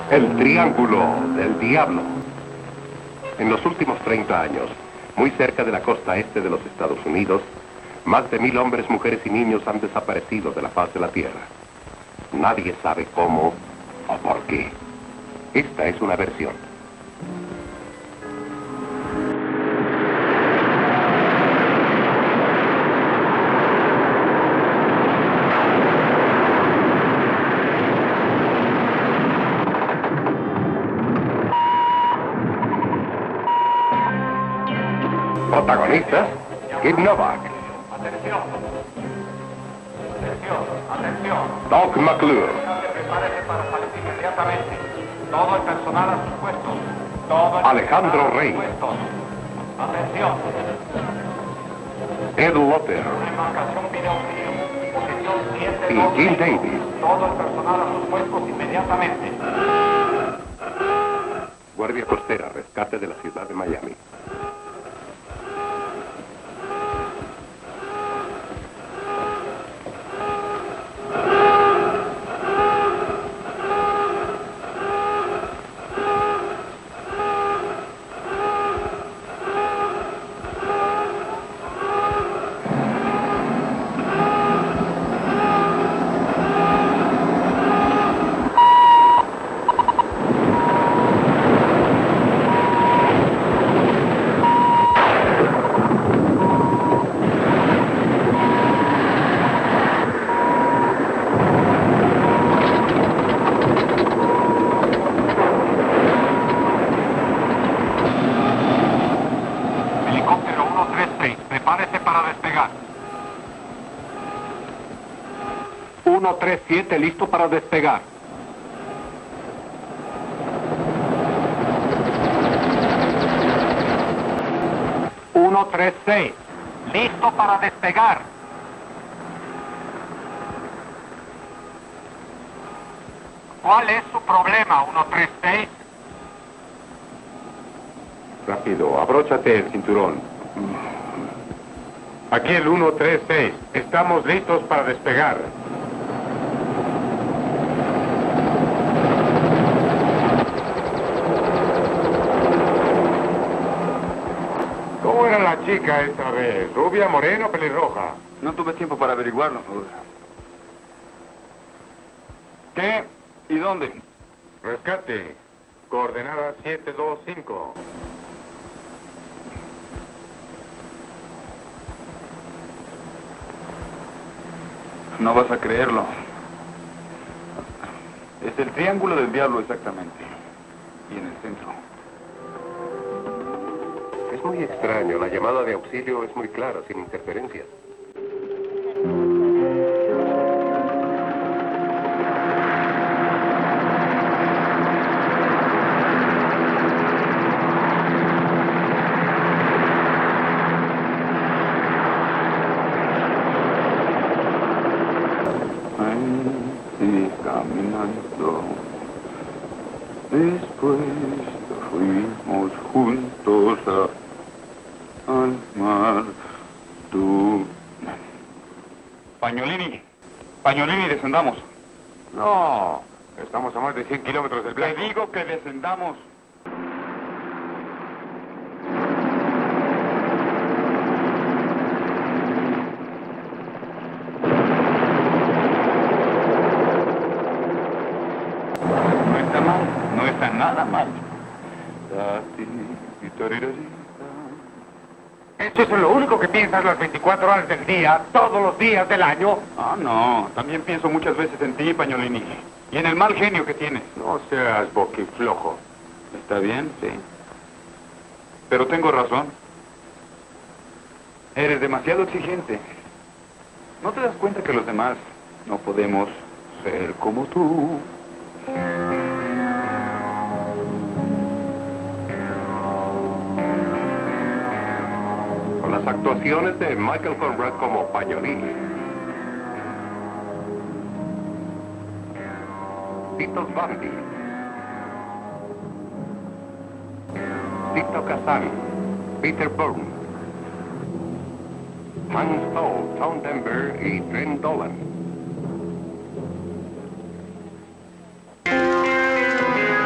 El Triángulo del Diablo. En los últimos 30 años, muy cerca de la costa este de los Estados Unidos, más de 1000 hombres, mujeres y niños han desaparecido de la faz de la Tierra. Nadie sabe cómo o por qué. Esta es una versión. Protagonistas, Kid Novak. Atención. Atención, atención. Doc McClure. Prepárese para salir inmediatamente. Todo el personal a sus puestos. Todo el Alejandro personal a sus Rey. puestos. Atención. Ed Lotter. Embarcación pide auxilio. Posición 7. Y Jim Davis. Todo el personal a sus puestos inmediatamente. Guardia Costera, rescate de la ciudad de Miami. Helicóptero 136, prepárese para despegar. 137, listo para despegar. ¡136! ¡Listo para despegar! ¿Cuál es su problema, 136? Rápido, abróchate el cinturón. Aquí el 136. Estamos listos para despegar. ¿Cómo era la chica esta vez? ¿Rubia, morena o pelirroja? No tuve tiempo para averiguarlo. ¿Qué? ¿Y dónde? Rescate. Coordenada 725. No vas a creerlo. Es el Triángulo del Diablo exactamente. Y en el centro. Es muy extraño. La llamada de auxilio es muy clara, sin interferencias. Ahí caminando. Después fuimos juntos al mar. Tú. Pañolini. Pañolini, descendamos. No, estamos a más de 100 kilómetros del Te blanco. digo que descendamos. No está mal, no está nada mal. ¿Eso es lo único que piensas las 24 horas del día, todos los días del año? Ah, no, también pienso muchas veces en ti, Pañolini, y en el mal genio que tienes. No seas boquiflojo. ¿Está bien? Sí. Pero tengo razón. Eres demasiado exigente. ¿No te das cuenta que los demás no podemos ser como tú? Con las actuaciones de Michael Conrad como Pañolini, Tito Bandi, Tito Kazan, Peter Bourne, Hans Stoll, Tom Denver y Trent Dolan.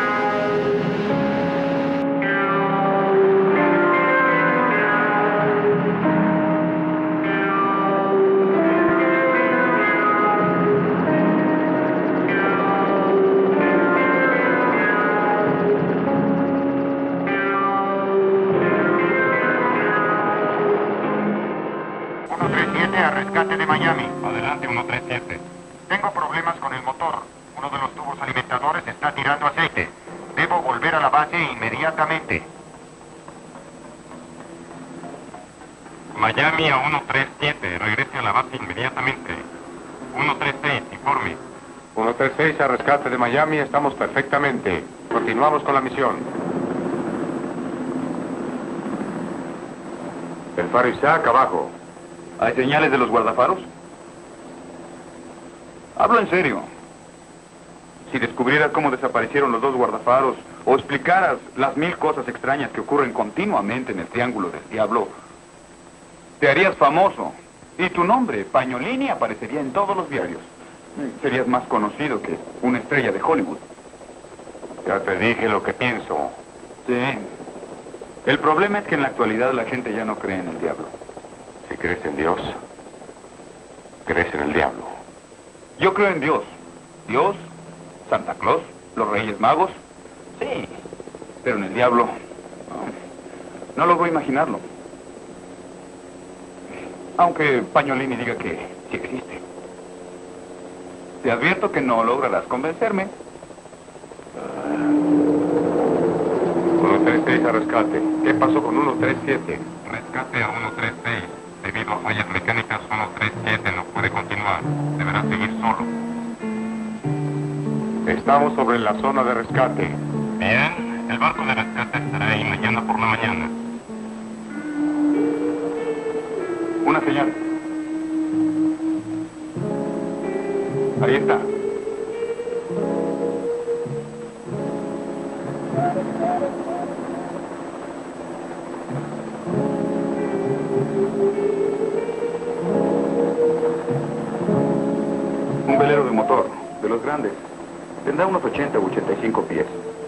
rescate de Miami. Adelante, 137. Tengo problemas con el motor. Uno de los tubos alimentadores está tirando aceite. Debo volver a la base inmediatamente. Miami a 137. Regrese a la base inmediatamente. 136, informe. 136 a rescate de Miami, estamos perfectamente. Continuamos con la misión. El faro Isaac abajo. ¿Hay señales de los guardafaros? Hablo en serio. Si descubrieras cómo desaparecieron los dos guardafaros, o explicaras las 1000 cosas extrañas que ocurren continuamente en el Triángulo del Diablo, te harías famoso. Y tu nombre, Pagnolini, aparecería en todos los diarios. Serías más conocido que una estrella de Hollywood. Ya te dije lo que pienso. Sí. El problema es que en la actualidad la gente ya no cree en el diablo. Si crees en Dios, crees en el diablo. Yo creo en Dios. Dios, Santa Claus, los Reyes Magos. Sí. Pero en el diablo, no logro imaginarlo. Aunque Pagnolini diga que sí existe. Te advierto que no lograrás convencerme. 136 a rescate. ¿Qué pasó con 137? Rescate a 136. Debido a fallas mecánicas, 137 no puede continuar. Deberá seguir solo. Estamos sobre la zona de rescate. Bien, el barco de rescate estará ahí mañana por la mañana. Una señal. Ahí está. Un velero de motor, de los grandes. Tendrá unos 80 u 85 pies.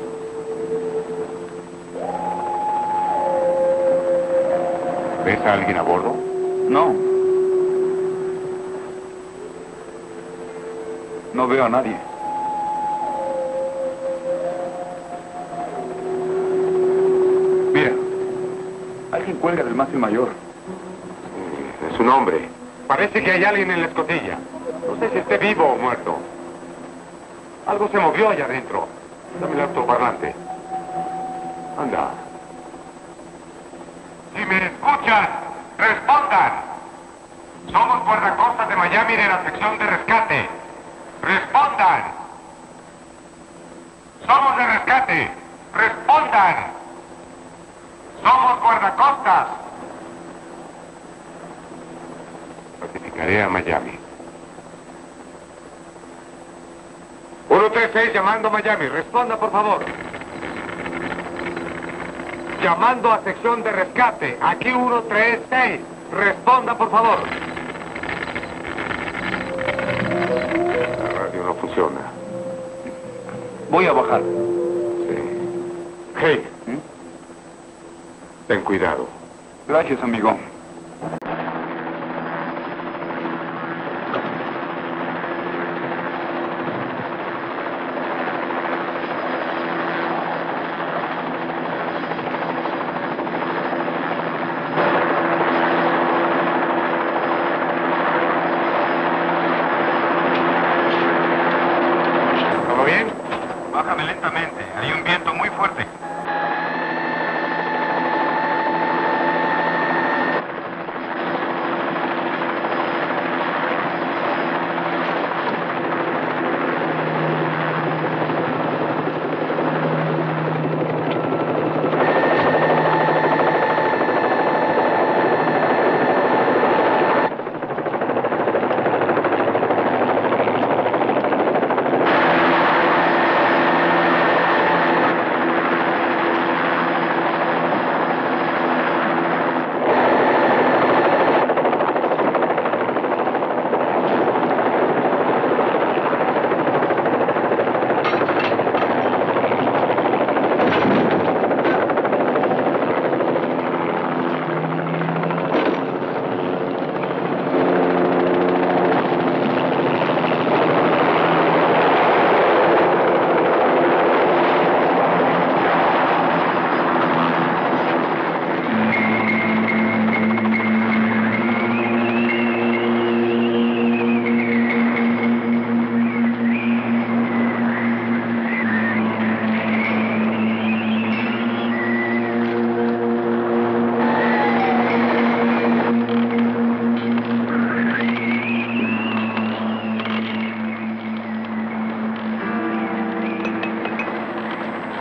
¿Ves a alguien a bordo? No. No veo a nadie. Mira, alguien cuelga del mástil mayor. Es un hombre. Parece que hay alguien en la escotilla. No sé si esté vivo o muerto. Algo se movió allá adentro. Dame el altoparlante. Anda. Si me escuchan, respondan. Somos guardacostas de Miami de la sección de rescate. Respondan. Somos de rescate. Respondan. Somos guardacostas. Notificaré a Miami. 136 llamando a Miami. Responda, por favor. Llamando a sección de rescate. Aquí 136. Responda, por favor. La radio no funciona. Voy a bajar. Sí. Hey. Ten cuidado. Gracias, amigo. ¿Todo bien? Bájame lentamente. Hay un viento muy fuerte.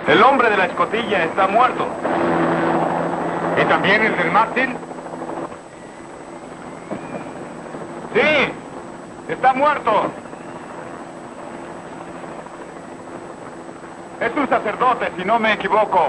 El hombre de la escotilla está muerto. ¿Y también el del mástil? Sí, está muerto. Es un sacerdote, si no me equivoco.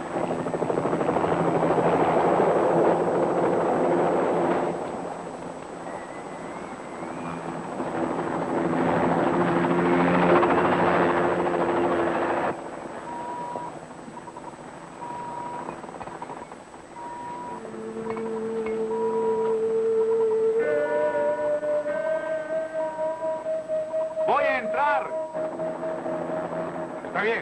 Voy a entrar. Está bien.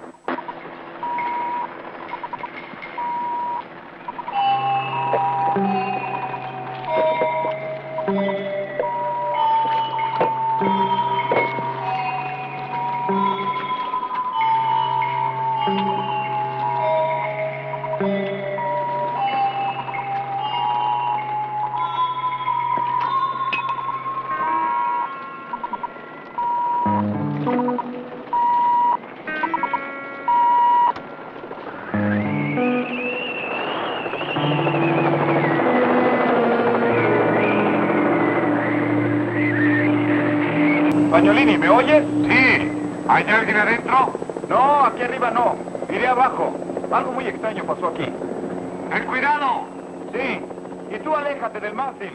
Pañolini, ¿me oyes? Sí. ¿Hay alguien adentro? No, aquí arriba no. Iré abajo. Algo muy extraño pasó aquí. ¡Ten cuidado! Sí. Y tú aléjate del mástil.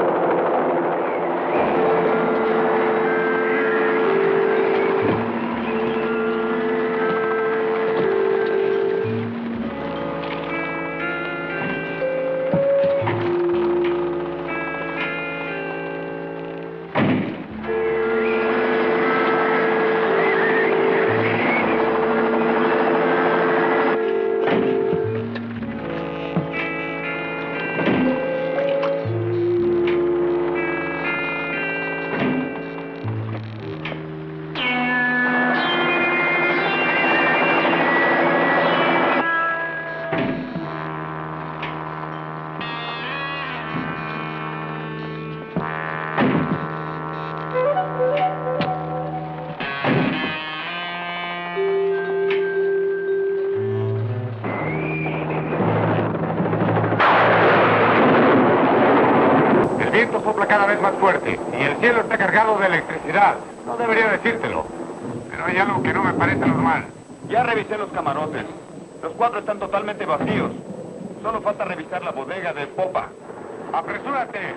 El viento sopla cada vez más fuerte y el cielo está cargado de electricidad. No debería decírtelo, pero hay algo que no me parece normal. Ya revisé los camarotes. Los 4 están totalmente vacíos. Solo falta revisar la bodega de popa. ¡Apresúrate!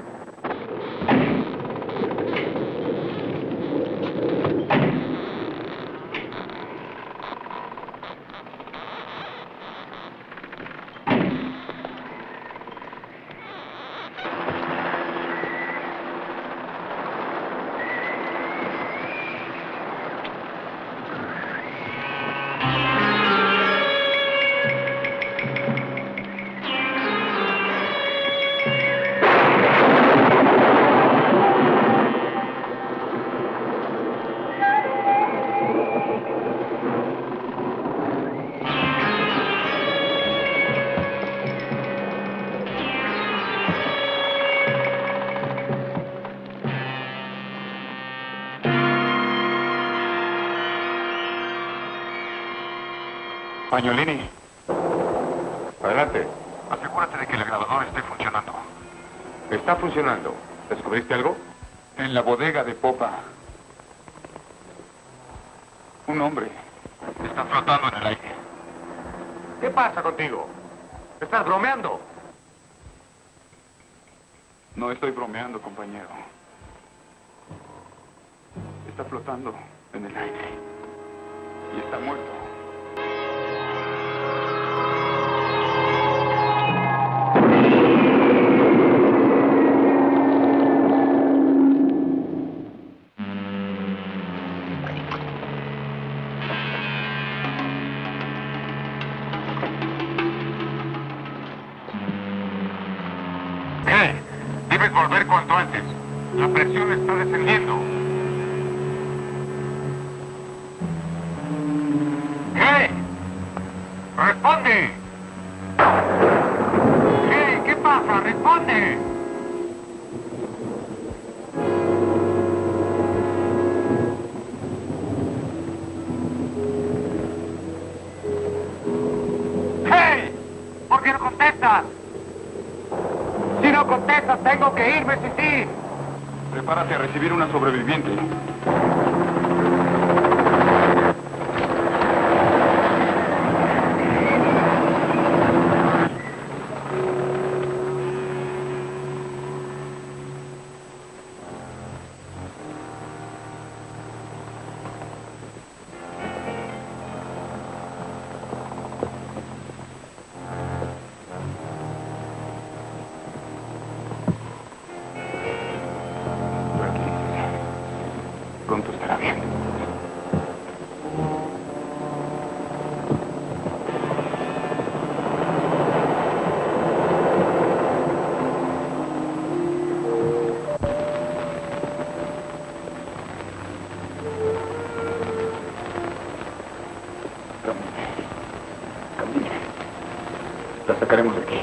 Pañolini. Adelante. Asegúrate de que el grabador esté funcionando. Está funcionando. ¿Descubriste algo? En la bodega de popa. Un hombre. Está flotando en el aire. ¿Qué pasa contigo? ¿Estás bromeando? No estoy bromeando, compañero. Está flotando en el aire. Y está muerto. Debes volver cuanto antes. La presión está descendiendo. ¿Qué? ¡Responde! ¿Qué pasa? ¡Responde! casa, tengo que irme, sí. Prepárate a recibir una sobreviviente. Pronto estará bien. Camine. La sacaremos de aquí.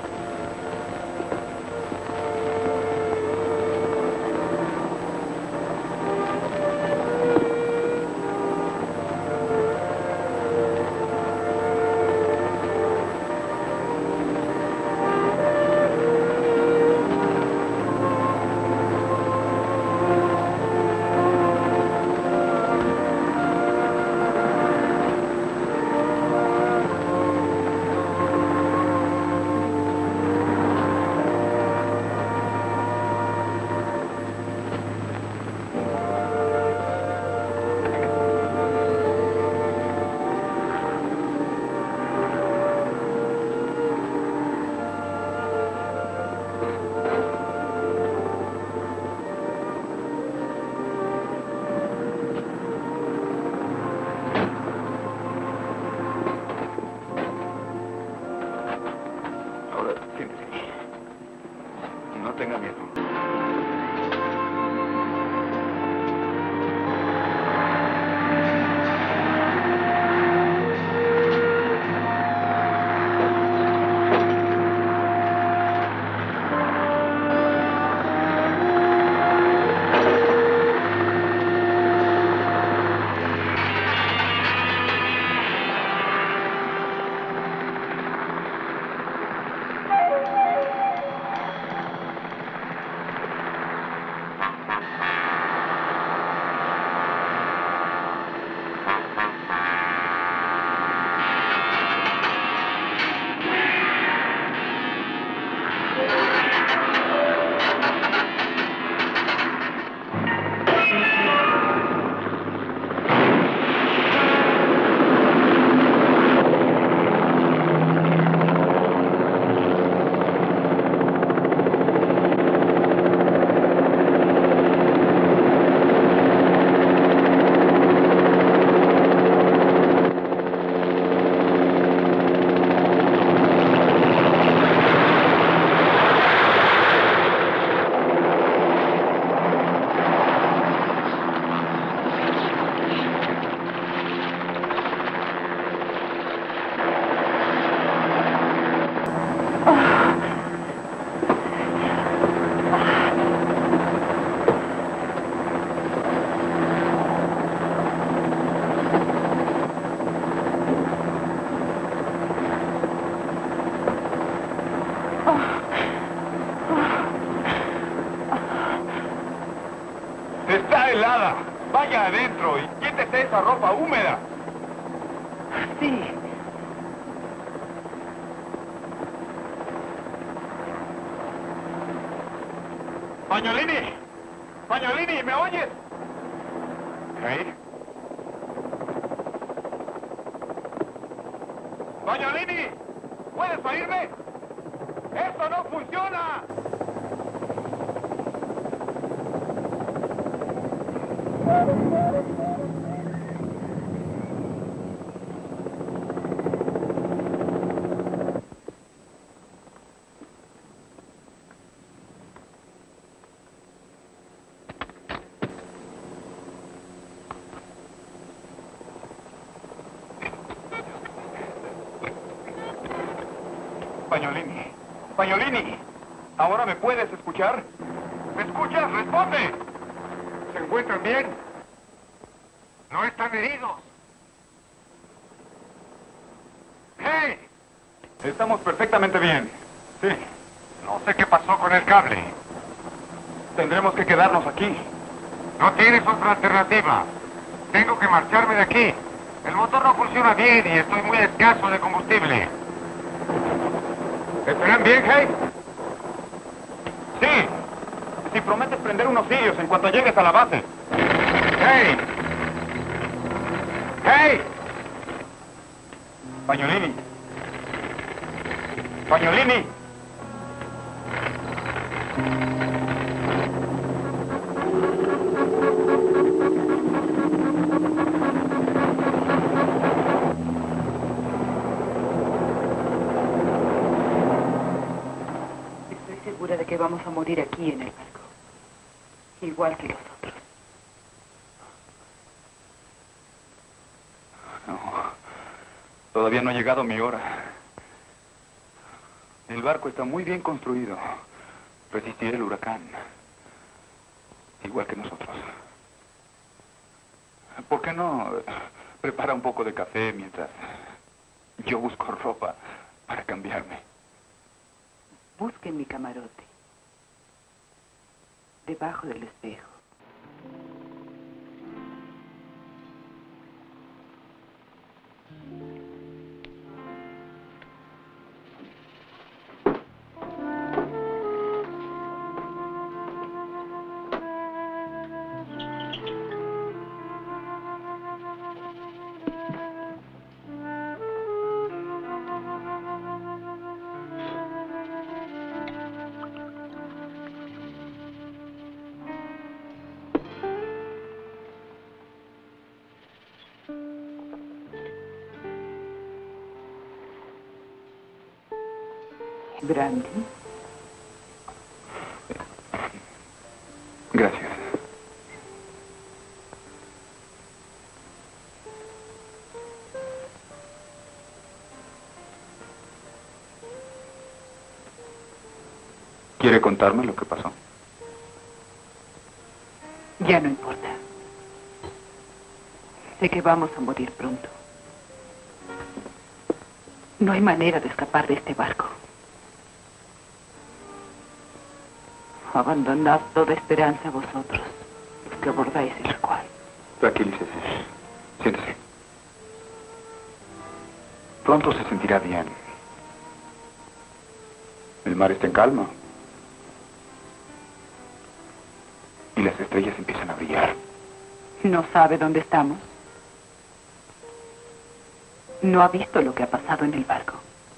Ahora, siéntese. No tenga miedo. ¡Está helada! Vaya adentro y quítese esa ropa húmeda. Sí. ¡Pañolini! ¡Pañolini! ¿Me oyes? ¿Qué? ¡Pañolini! ¿Puedes oírme? ¡Esto no funciona! Pañolini, Pañolini, ¿ahora me puedes escuchar? ¿Me escuchas? ¡Responde! ¿Se encuentran bien? ¿No están heridos? ¡Hey! Estamos perfectamente bien. Sí. No sé qué pasó con el cable. Tendremos que quedarnos aquí. No tienes otra alternativa. Tengo que marcharme de aquí. El motor no funciona bien y estoy muy escaso de combustible. ¿Estarán bien, Hay? Sí. Si prometes prender unos cirios en cuanto llegues a la base. ¡Hey! ¡Hey! Pañolini. Pañolini. Estoy segura de que vamos a morir aquí en el barco. Igual que los otros. No. Todavía no ha llegado mi hora. El barco está muy bien construido. Resistirá el huracán. Igual que nosotros. ¿Por qué no prepara un poco de café mientras yo busco ropa para cambiarme? Busquen mi camarote. Debajo del espejo. Brandy. Gracias. ¿Quiere contarme lo que pasó? Ya no importa. Sé que vamos a morir pronto. No hay manera de escapar de este barco. Abandonad toda esperanza a vosotros, los que abordáis el cual. Tranquilícese. Siéntese. Pronto se sentirá bien. El mar está en calma. Y las estrellas empiezan a brillar. ¿No sabe dónde estamos? ¿No ha visto lo que ha pasado en el barco?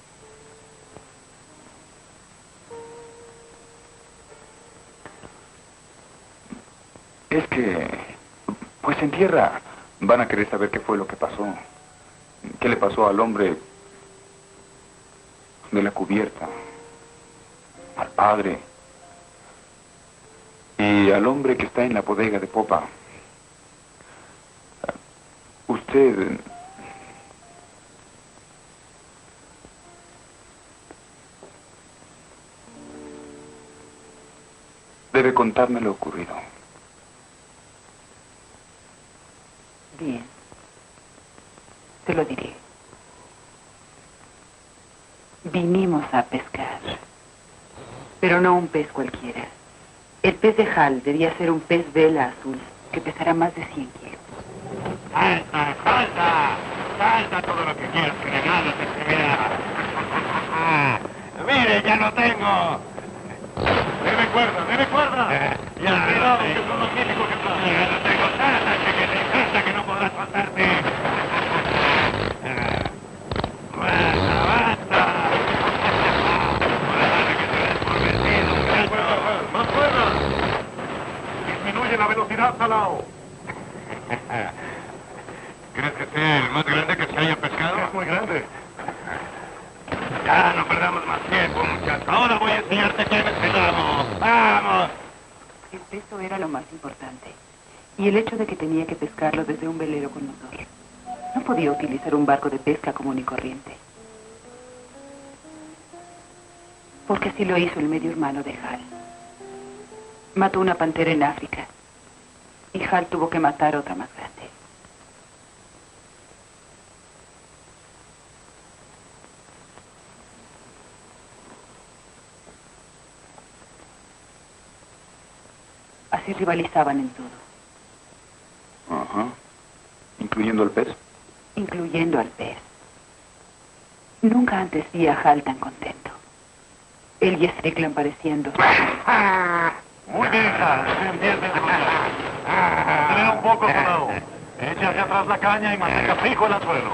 Es que, pues en tierra van a querer saber qué fue lo que pasó. ¿Qué le pasó al hombre de la cubierta? Al padre. Y al hombre que está en la bodega de popa. Usted... debe contarme lo ocurrido. Bien. Te lo diré. Vinimos a pescar. Pero no un pez cualquiera. El pez de Hal debía ser un pez vela azul que pesará más de 100 kilos. ¡Salta, salta! ¡Salta todo lo que quieras, que de nada te servirá! ¡Mire, ya lo tengo! ¡Deme cuerda, deme cuerda! ¡Ya, cuidado, que son los míticos que pasan! ¡Ya lo tengo! ¡Salta, chiquitín! ¡Salta, que no podrás soltarte! ¡Basta, basta! ¡Basta, que te ves por vencido, muchacho! ¡Más cuerda! ¡Disminuye la velocidad, Salao! ¿Crees que sea el más grande que se haya pescado? Es muy grande. Ya, no perdamos más tiempo, muchachos. Ahora voy a enseñarte qué necesitamos. ¡Vamos! El peso era lo más importante. Y el hecho de que tenía que pescarlo desde un velero con motor. No podía utilizar un barco de pesca común y corriente. Porque así lo hizo el medio hermano de Hal. Mató una pantera en África. Y Hal tuvo que matar otra más grande. Casi rivalizaban en todo. Ajá. ¿Incluyendo el pez? Incluyendo al pez. Nunca antes vi a Hal tan contento. Él y Strickland pareciendo. Muy bien, Hal. Empieza a luchar. Frena un poco, soldado. Echa hacia atrás la caña y mantenga fijo el anzuelo.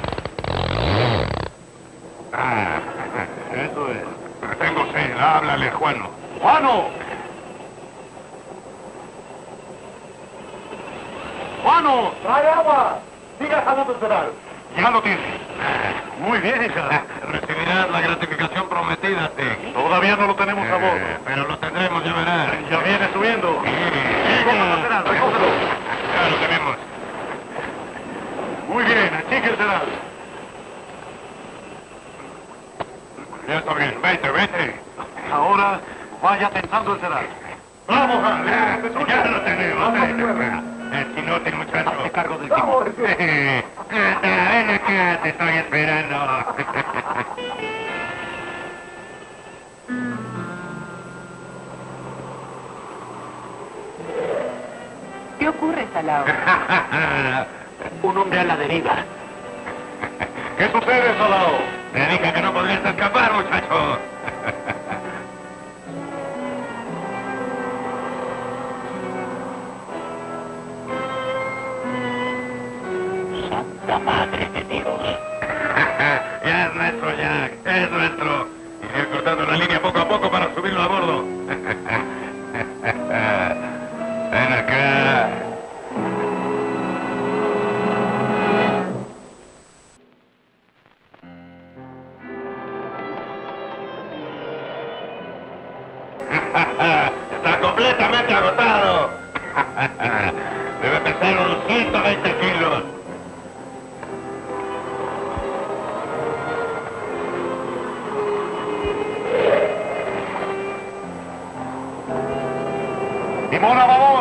Eso es. Tengo sed. Háblale, Juano. ¡Juano! ¡Juano! ¡Trae agua! Siga jalando el pedal. Ya lo tiene. Muy bien, hija. Recibirás la gratificación prometida, Dick. Todavía no lo tenemos a bordo. Pero lo tendremos, ya verás. Ya viene subiendo. Cógelo, Serán, recógelo. Ya lo tenemos. Muy bien, achique el sedal. Ya está bien. Vete. Ahora vaya tensando el sedal. ¡Vamos, Hal! Ya lo tenemos. Es inútil, muchacho. Hazte cargo del timón. Anda, ven acá, te estoy esperando. ¿Qué ocurre, Salao? Un hombre a la deriva. ¿Qué sucede, soldado? Te dije que no podrías escapar, muchacho. Santa Madre de Dios. Ya es nuestro, Jack. Es nuestro. Iré cortando la línea poco a poco para subirlo a bordo. Ven acá. Está completamente agotado. Debe pesar unos 120 kilos. ¡Timón a babor!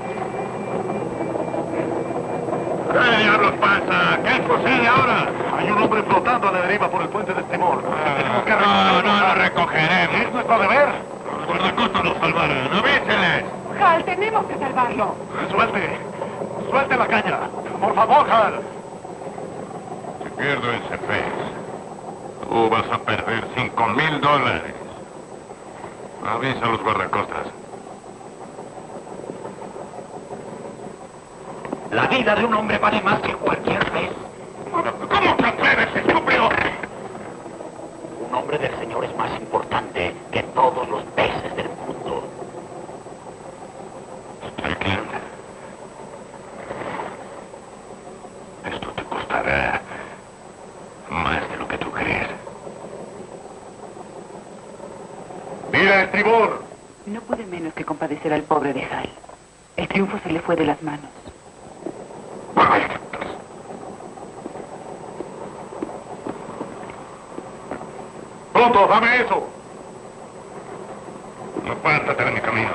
¿Qué diablos pasa? ¿Qué sucede ahora? Hay un hombre flotando a la deriva por el puente de Timor. Tenemos que No lo recogerlo. recogeremos. Es nuestro deber. Los guardacostas nos salvarán. ¡Avíseles! Hal, tenemos que salvarlo. Suelte la caña. Por favor, Hal. Si pierdo ese pez, tú vas a perder $5,000. Avisa a los guardacostas. La vida de un hombre vale más que cualquier pez. ¿Cómo te atreves, estúpido? Un hombre del Señor es más importante que todos los peces del mundo. Strickland, esto te costará más de lo que tú crees. ¡Mira, estribor! No pude menos que compadecer al pobre de Hal. El triunfo se le fue de las manos. ¡Pronto, dame eso! No pártate de mi camino.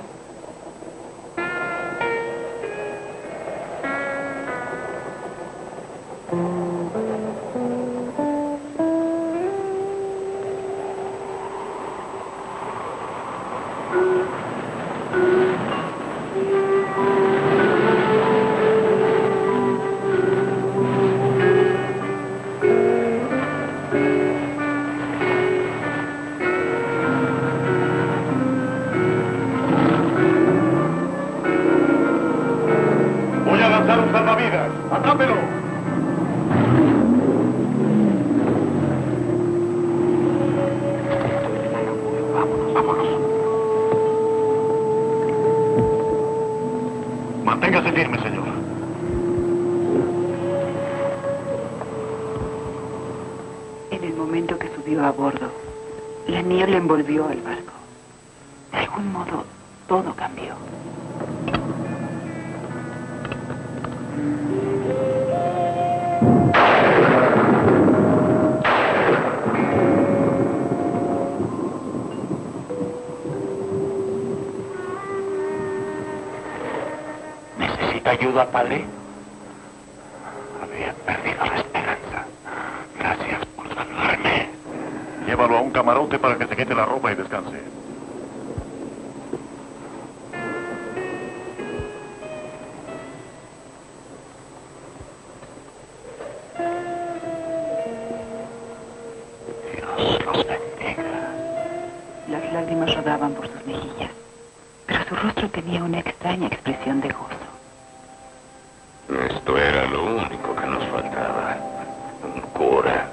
Voy a lanzar un salvavidas. ¡Atrápelo! Vámonos. Manténgase firme, señor. En el momento que subió a bordo, la niebla envolvió al barco. De algún modo, todo cambió. ¿Necesita ayuda, padre? Había perdido la esperanza. Gracias por salvarme. Llévalo a un camarote para que se quite la ropa y descanse. rodaban por sus mejillas, pero su rostro tenía una extraña expresión de gozo. Esto era lo único que nos faltaba. Un cura.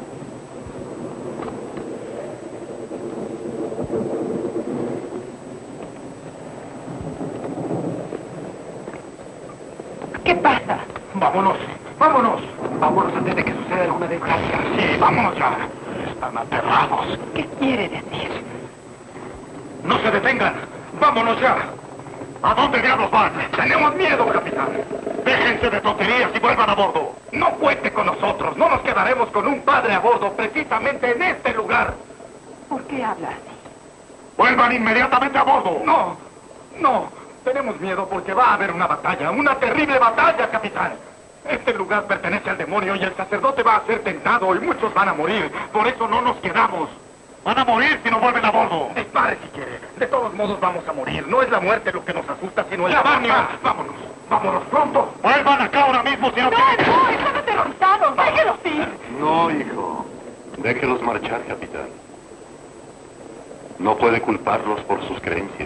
¿Qué pasa? Vámonos, vámonos. Vámonos antes de que suceda alguna desgracia. Sí, vámonos ya. Están aterrados. ¿Qué quiere decir? No se detengan. Vámonos ya. ¿A dónde diablos van? Tenemos miedo, capitán. Déjense de tonterías y vuelvan a bordo. No cuente con nosotros. No nos quedaremos con un padre a bordo precisamente en este lugar. ¿Por qué habla así? Vuelvan inmediatamente a bordo. No, no. Tenemos miedo porque va a haber una batalla, una terrible batalla, capitán. Este lugar pertenece al demonio y el sacerdote va a ser tentado y muchos van a morir. Por eso no nos quedamos. Van a morir si no vuelven a bordo. Dispare si quiere. De todos modos vamos a morir. No es la muerte lo que nos asusta, sino el demonio. Vámonos. Vámonos pronto. Vuelvan acá ahora mismo si no quieren. No, están aterrorizados. Déjelos ir. No, hijo. Déjelos marchar, capitán. No puede culparlos por sus creencias.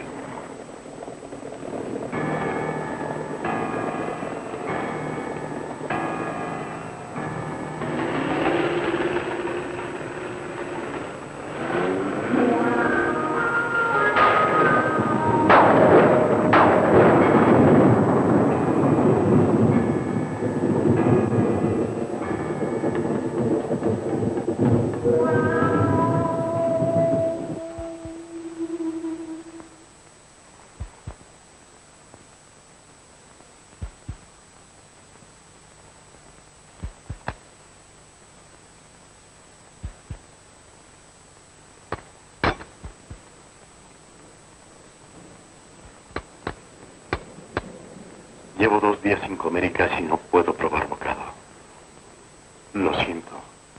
Llevo 2 días sin comer y casi no puedo probar bocado. Lo siento.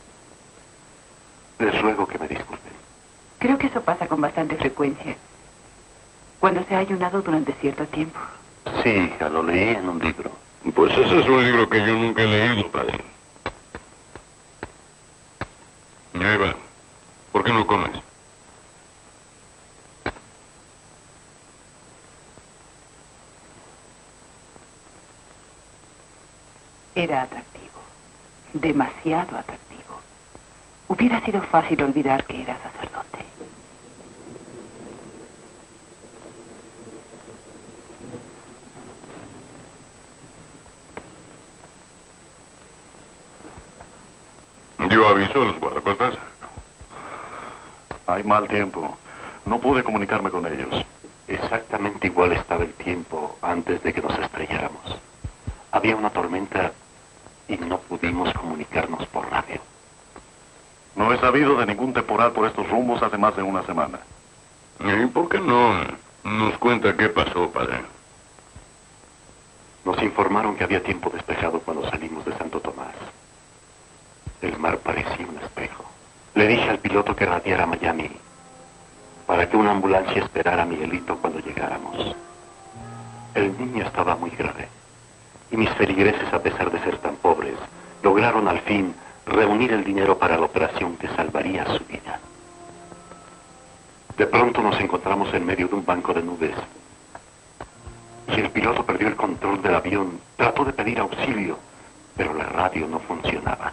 Les ruego que me disculpen. Creo que eso pasa con bastante frecuencia. Cuando se ha ayunado durante cierto tiempo. Sí, hija, lo leí en un libro. Pues ese es un libro que yo nunca he leído, padre. Eva, ¿por qué no comes? Era atractivo. Demasiado atractivo. Hubiera sido fácil olvidar que era sacerdote. Yo aviso a los guardacostas. Hay mal tiempo. No pude comunicarme con ellos. Exactamente igual estaba el tiempo antes de que nos estrelláramos. Había una tormenta y no pudimos comunicarnos por radio. No he sabido de ningún temporal por estos rumbos hace más de una semana. ¿Y por qué no nos cuenta qué pasó, padre? Nos informaron que había tiempo despejado cuando salimos de Santo Tomás. El mar parecía un espejo. Le dije al piloto que radiara a Miami para que una ambulancia esperara a Miguelito cuando llegáramos. El niño estaba muy grave y mis feligreses, a pesar de ser tan pobres, lograron al fin reunir el dinero para la operación que salvaría su vida. De pronto nos encontramos en medio de un banco de nubes y el piloto perdió el control del avión. Trató de pedir auxilio, pero la radio no funcionaba.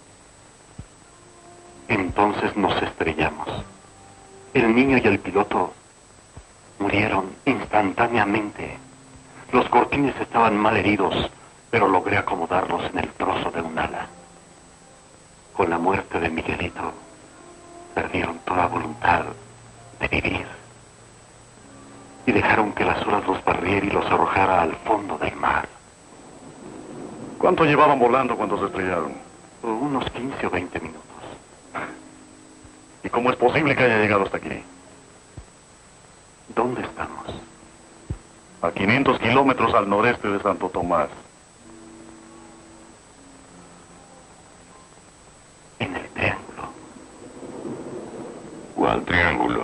Entonces nos estrellamos. El niño y el piloto murieron instantáneamente. Los cortines estaban mal heridos, pero logré acomodarlos en el trozo de un ala. Con la muerte de Miguelito, perdieron toda voluntad de vivir. Y dejaron que las olas los barriera y los arrojara al fondo del mar. ¿Cuánto llevaban volando cuando se estrellaron? Unos 15 o 20 minutos. ¿Y cómo es posible que haya llegado hasta aquí? ¿Dónde estamos? A 500 kilómetros al noreste de Santo Tomás. En el triángulo. ¿Cuál triángulo?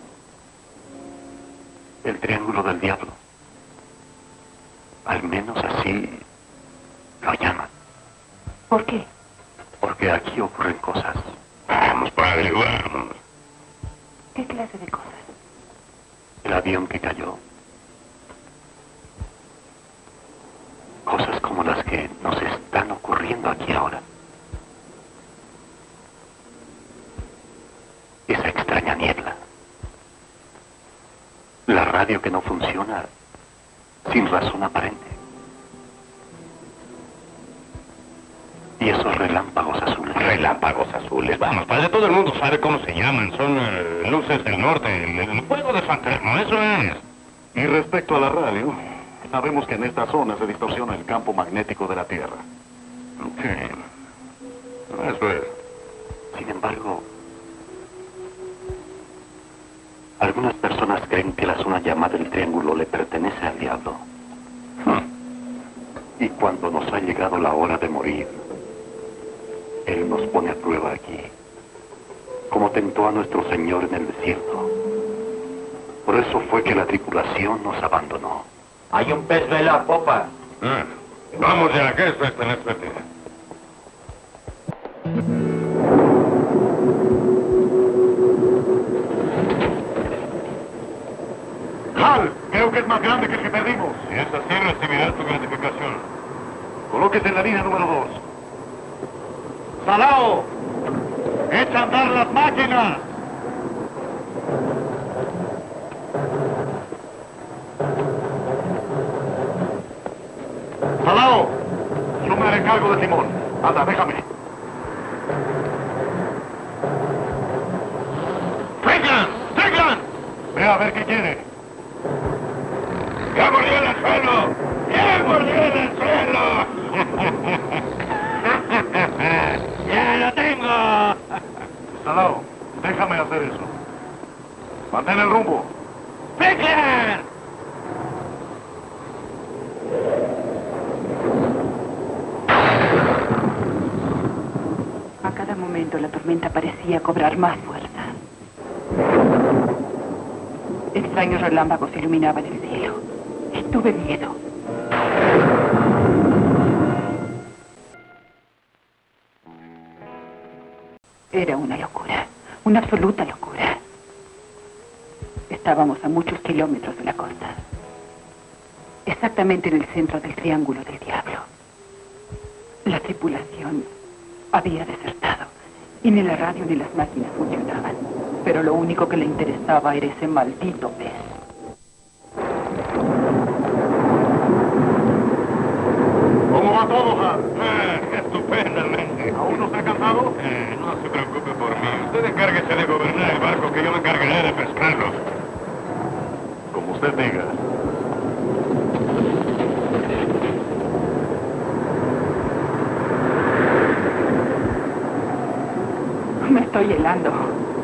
El triángulo del diablo. Al menos así lo llaman. ¿Por qué? Porque aquí ocurren cosas. Vamos, padre, vamos. ¿Qué clase de cosas? el avión que cayó. Cosas como las que nos están ocurriendo aquí ahora. Esa extraña niebla. La radio que no funciona sin razón aparente. Y esos relámpagos azules. Relámpagos azules. Vamos, padre, todo el mundo sabe cómo se llaman. Son luces del norte, el fuego de Fantasma, eso es. Y respecto a la radio, sabemos que en esta zona se distorsiona el campo magnético de la Tierra. Sí. Eso es. Sin embargo, algunas personas creen que la zona llamada el Triángulo le pertenece al diablo. Y cuando nos ha llegado la hora de morir, él nos pone a prueba aquí, como tentó a nuestro Señor en el desierto. Por eso fue que la tripulación nos abandonó. Hay un pez vela a popa. Vamos ya, que esto es tener suerte. ¡Hal! Creo que es más grande que el que perdimos. Si es así, recibirás tu gratificación. Colóquese en la línea número 2. ¡Salao! ¡Echa a andar las máquinas! ¡Salao! Yo me haré cargo de timón. Anda, déjame. ¡Strickland! ¡Strickland! Ve a ver qué quiere. ¡Ya mordió en el suelo! ¡Ya mordió en el suelo! ¡Ya lo tengo! Salao, déjame hacer eso. Mantén el rumbo. ¡Strickland! A cada momento la tormenta parecía cobrar más fuerza. Extraños relámpagos iluminaban el cielo. Y tuve miedo. Era una locura, una absoluta locura. Estábamos a muchos kilómetros de la costa, exactamente en el centro del Triángulo del Diablo. La tripulación había desertado, y ni la radio ni las máquinas funcionaban. Pero lo único que le interesaba era ese maldito pez. ¿Cómo va todo, Hal? Estupendamente. ¿Aún no se ha cansado? No se preocupe por mí. Usted encárguese de gobernar el barco, que yo me encargaré de pescarlos. Como usted diga. Me estoy helando.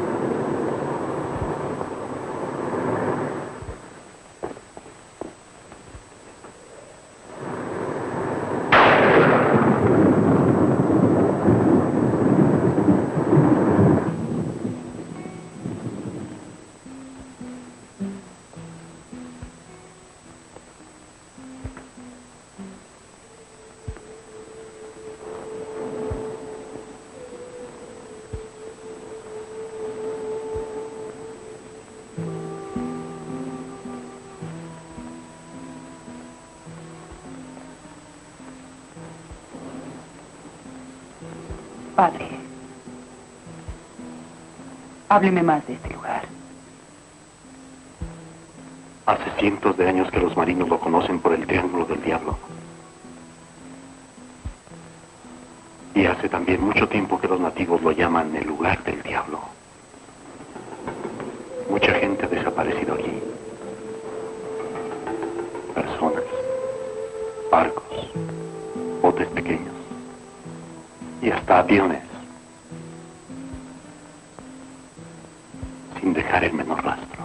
Padre, hábleme más de este lugar. Hace cientos de años que los marinos lo conocen por el Triángulo del Diablo. Y hace también mucho tiempo que los nativos lo llaman el lugar del diablo. Mucha gente ha desaparecido aquí. Personas, barcos, botes pequeños y hasta aviones, sin dejar el menor rastro.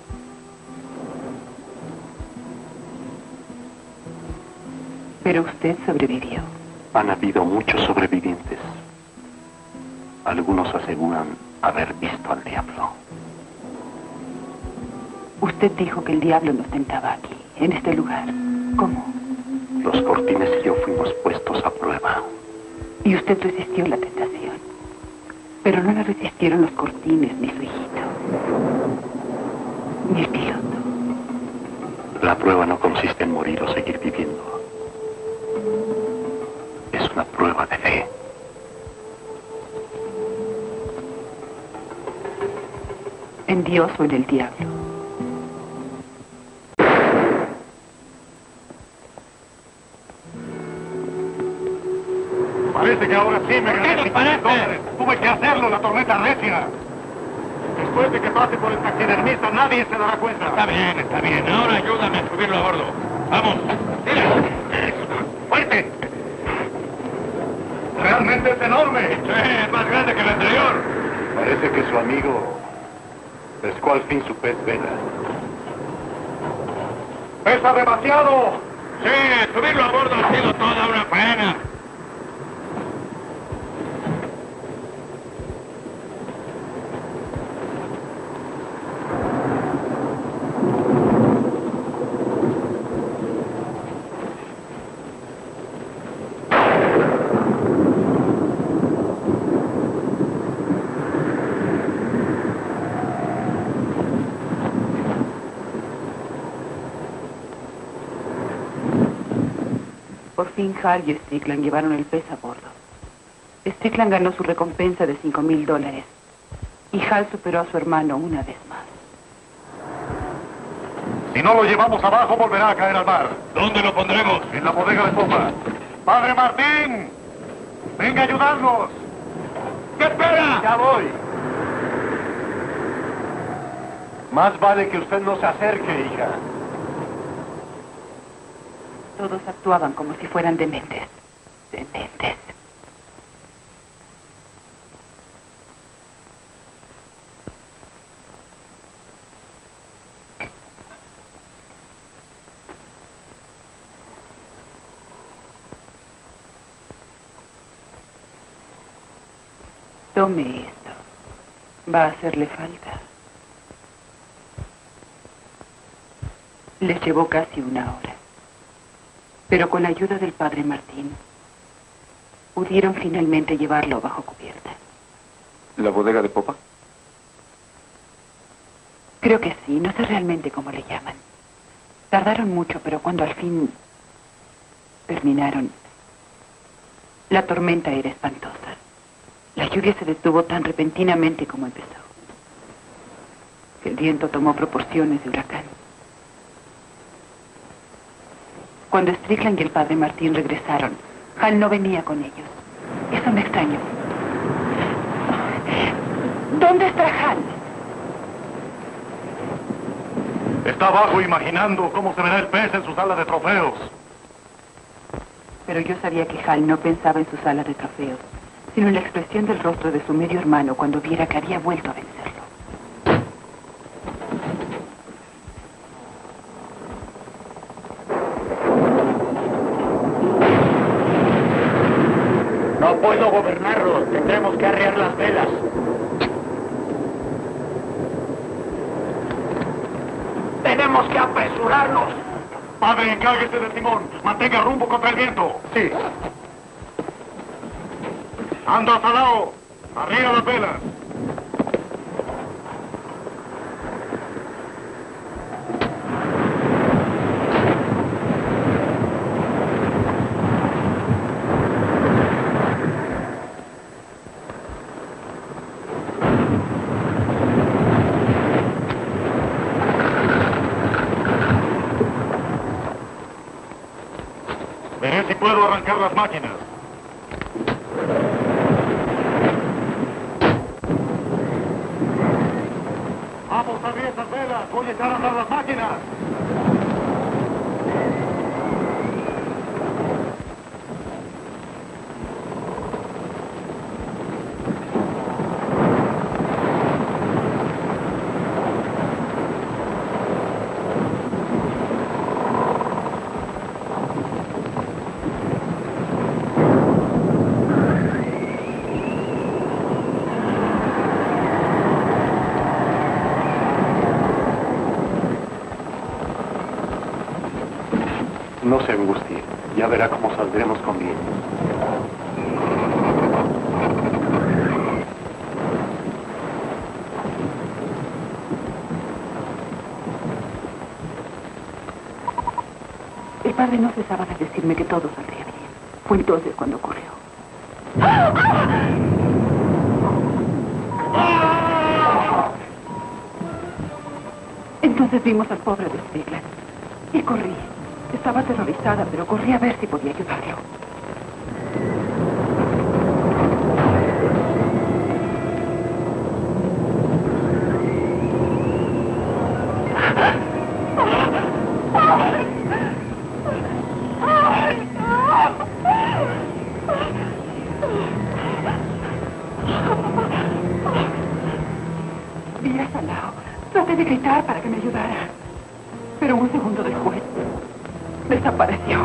Pero usted sobrevivió. Han habido muchos sobrevivientes. Algunos aseguran haber visto al diablo. Usted dijo que el diablo nos tentaba aquí, en este lugar. ¿Cómo? Los Cortines y yo fuimos puestos a prueba. Y usted resistió la tentación. Pero no la resistieron los Cortines ni su hijito. Ni el piloto. La prueba no consiste en morir o seguir viviendo. Es una prueba de fe. ¿En Dios o en el diablo? Parece que ahora sí me gané. ¿Qué parece? Tuve que hacerlo, la tormenta recia. Después de que pase por el taxidermista, nadie se dará cuenta. Está bien. Ahora ayúdame a subirlo a bordo. Vamos, tira. ¡Fuerte! Realmente es enorme. Sí, es más grande que el anterior. Parece que su amigo pescó al fin su pez vela. ¡Pesa demasiado! Sí, subirlo a bordo ha sido toda una faena. Por fin Hal y Strickland llevaron el pez a bordo. Strickland ganó su recompensa de $5,000 y Hal superó a su hermano una vez más. Si no lo llevamos abajo, volverá a caer al mar. ¿Dónde lo pondremos? En la bodega de popa. ¡Padre Martín! ¡Venga a ayudarnos! ¿Qué espera? ¡Ya voy! Más vale que usted no se acerque, hija. Todos actuaban como si fueran dementes. Dementes. Tome esto. Va a hacerle falta. Les llevó casi una hora. Pero con la ayuda del padre Martín, pudieron finalmente llevarlo bajo cubierta. ¿La bodega de popa? Creo que sí, no sé realmente cómo le llaman. Tardaron mucho, pero cuando al fin terminaron, la tormenta era espantosa. La lluvia se detuvo tan repentinamente como empezó. El viento tomó proporciones de huracán. Cuando Strickland y el padre Martín regresaron, Hal no venía con ellos. Eso me extrañó. ¿Dónde está Hal? Está abajo imaginando cómo se verá el pez en su sala de trofeos. Pero yo sabía que Hal no pensaba en su sala de trofeos, sino en la expresión del rostro de su medio hermano cuando viera que había vuelto a vencerlo. No puedo gobernarlos. Tendremos que arrear las velas. Tenemos que apresurarnos. Padre, encárguese del timón. Mantenga rumbo contra el viento. Sí. Anda, Salao. Arriba las velas. Veré si puedo arrancar las máquinas. ¡Vamos, arriba esas velas! ¡Voy a echar a andar las máquinas! No se angustie. Ya verá cómo saldremos con bien. padre no cesaba de decirme que todo saldría bien. Fue entonces cuando ocurrió. Entonces vimos al pobre de Strickland. Y corrí. Estaba aterrorizada, pero corrí a ver si podía ayudarlo. Vi a Salao. Traté de gritar para que me ayudara. Pero un segundo después, desapareció.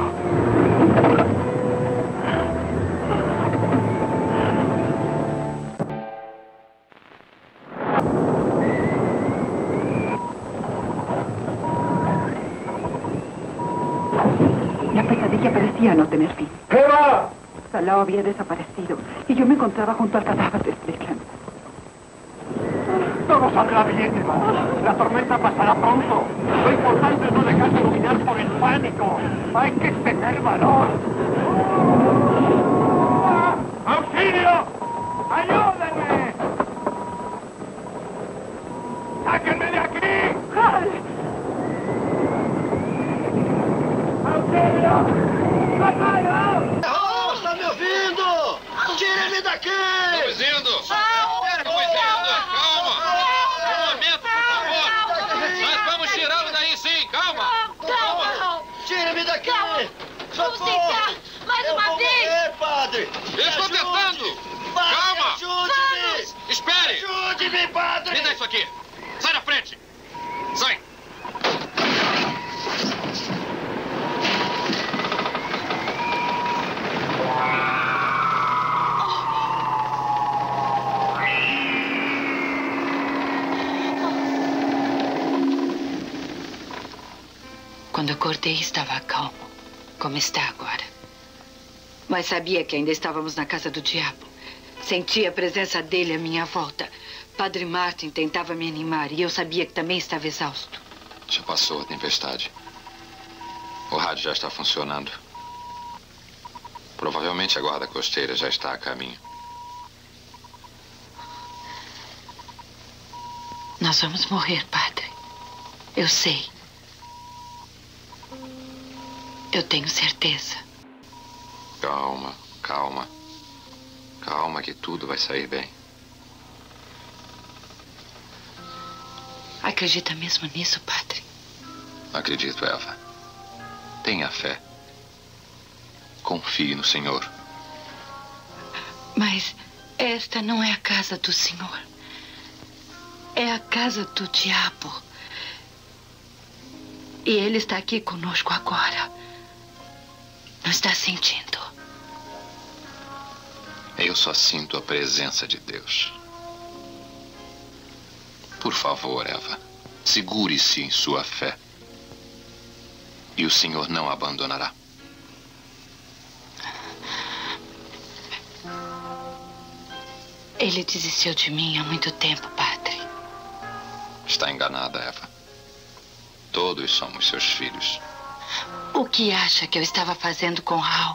La pesadilla parecía no tener fin. ¡Eva! Salao había desaparecido y yo me encontraba junto al cadáver de Strickland. Todo saldrá bien, Eva. La tormenta pasará pronto. Lo importante es no dejarse dominar por el pánico. Hay que tener valor. ¡Auxilio! ¡Ayúdenme! ¡Sáquenme de aquí! ¡Auxilio! ¡Socorro! Oh, está me ouvindo? Tire-me daqui! Estamos indo! Estamos indo! Calma! Um momento, por favor! Nós vamos tirá-lo daí, sim! Calma! Calma! Tire-me daqui! Vamos tentar! Mais uma vez! Morrer, padre! Eu estou tentando! Padre, Calma! ajude-me! Espere! Ajude-me, padre! Me dá isso aqui! Sai da frente! Sai! Quando acordei, estava calmo, como está agora. Mas sabia que ainda estávamos na casa do diabo. Sentia a presença dele à minha volta. Padre Martin tentava me animar e eu sabia que também estava exausto. Já passou a tempestade. O rádio já está funcionando. Provavelmente a guarda costeira já está a caminho. Nós vamos morrer, padre. Eu sei. Eu tenho certeza. Calma, calma. Calma que tudo vai sair bem. Acredita mesmo nisso, padre? Acredito, Eva. Tenha fé. Confie no Senhor. Mas esta não é a casa do Senhor. É a casa do diabo. E ele está aqui conosco agora. Não está sentindo? Eu só sinto a presença de Deus. Por favor, Eva, segure-se em sua fé. E o Senhor não a abandonará. Ele desistiu de mim há muito tempo, padre. Está enganada, Eva. Todos somos seus filhos. O que acha que eu estava fazendo com Raul?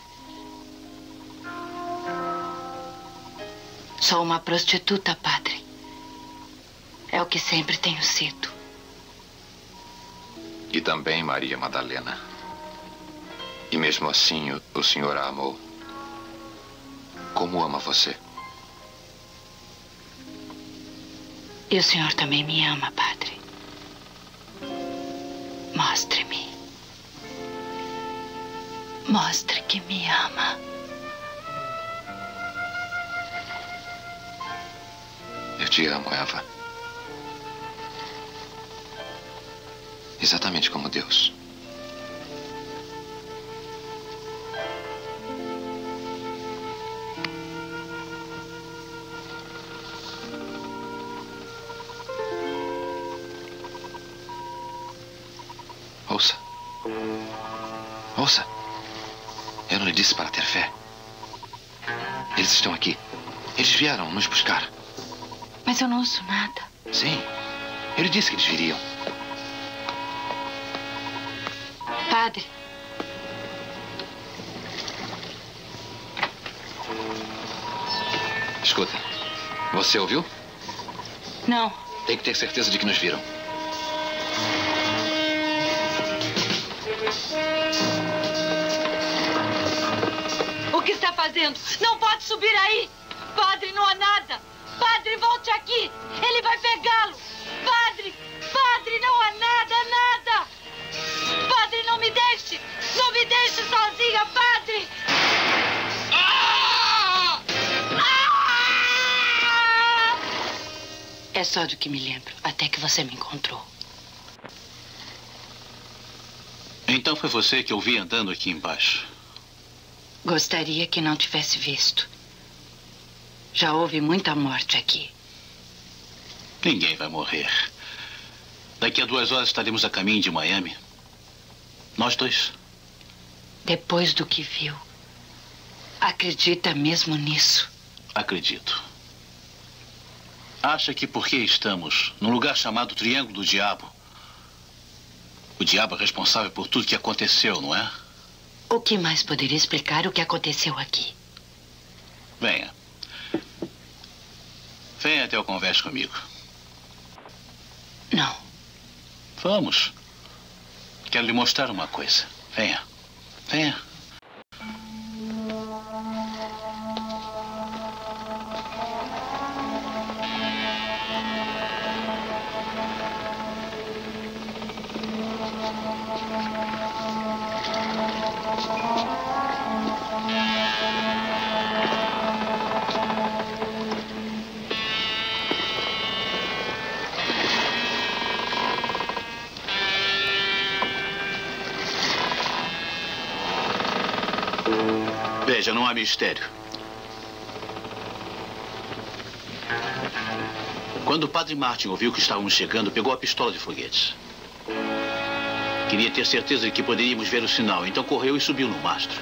Sou uma prostituta, padre. É o que sempre tenho sido. E também Maria Madalena. E mesmo assim o Senhor a amou. Como ama você? E o senhor também me ama, padre. Mostre-me. Mostre que me ama. Eu te amo, Eva. Exatamente como Deus. Ouça. Ouça. Eu não lhe disse para ter fé. Eles estão aqui. Eles vieram nos buscar. Mas eu não ouço nada. Sim. Eu lhe disse que eles viriam. Padre, Escuta, você ouviu? Não. Tem que ter certeza de que nos viram. O que está fazendo? Não pode subir aí! Padre, não há nada! Padre, volte aqui! Ele vai pegá-lo! Padre! Padre, não há nada, nada! Padre, não me deixe! Não me deixe sozinha, padre! Ah! Ah! É só do que me lembro, até que você me encontrou. Então foi você que eu vi andando aqui embaixo. Gostaria que não tivesse visto. Já houve muita morte aqui. Ninguém vai morrer. Daqui a 2 horas estaremos a caminho de Miami. Nós dois. Depois do que viu, acredita mesmo nisso? Acredito. Acha que porque estamos num lugar chamado Triângulo do Diabo, o diabo é responsável por tudo que aconteceu, não é? O que mais poderia explicar o que aconteceu aqui? Venha. Venha até eu converse comigo. Não. Vamos. Quero lhe mostrar uma coisa. Venha. Venha. Veja, não há mistério. Quando o Padre Martin ouviu que estávamos chegando, pegou a pistola de foguetes. Queria ter certeza de que poderíamos ver o sinal, então correu e subiu no mastro.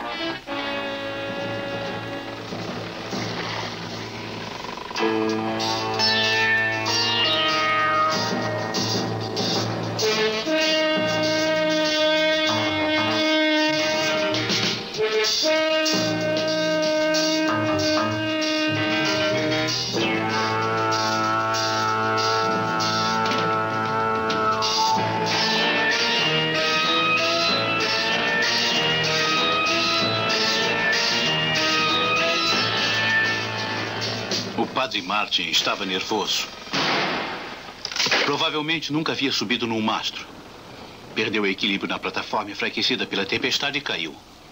O Padre Martin estava nervoso. Provavelmente nunca havia subido num mastro. Perdeu o equilíbrio na plataforma enfraquecida pela tempestade e caiu.